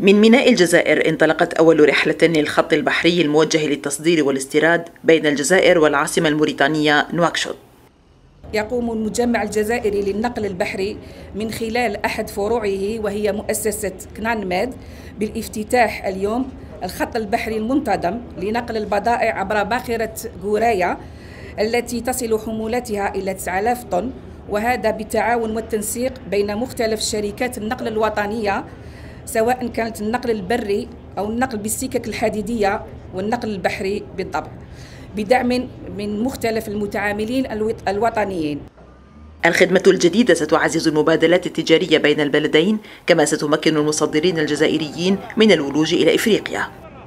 من ميناء الجزائر انطلقت أول رحلة للخط البحري الموجه للتصدير والاستيراد بين الجزائر والعاصمة الموريتانية نواكشوط. يقوم المجمع الجزائري للنقل البحري من خلال أحد فروعه وهي مؤسسة كنان ماد بالافتتاح اليوم الخط البحري المنتظم لنقل البضائع عبر باخرة غورايا التي تصل حمولتها إلى 9000 طن، وهذا بالتعاون والتنسيق بين مختلف شركات النقل الوطنية، سواء كانت النقل البري أو النقل بالسكك الحديدية والنقل البحري بالطبع، بدعم من مختلف المتعاملين الوطنيين. الخدمة الجديدة ستعزز المبادلات التجارية بين البلدين، كما ستمكن المصدرين الجزائريين من الولوج إلى إفريقيا.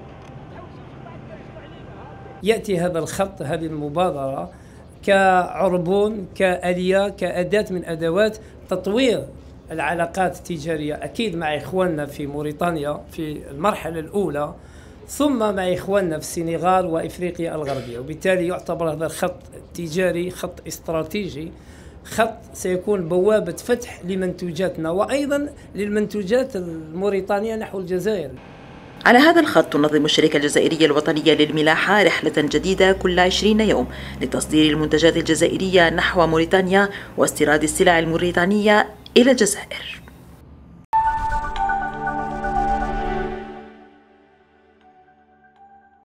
يأتي هذا الخط، هذه المبادرة كعربون، كآلية، كأداة من أدوات تطوير العلاقات التجارية، أكيد مع إخواننا في موريتانيا في المرحلة الأولى، ثم مع إخواننا في السنغال وإفريقيا الغربية. وبالتالي يعتبر هذا الخط التجاري خط استراتيجي، خط سيكون بوابة فتح لمنتوجاتنا وأيضا للمنتوجات الموريتانية نحو الجزائر. على هذا الخط تنظم الشركة الجزائرية الوطنية للملاحة رحلة جديدة كل 20 يوم لتصدير المنتجات الجزائرية نحو موريتانيا واستيراد السلع الموريتانية إلى الجزائر.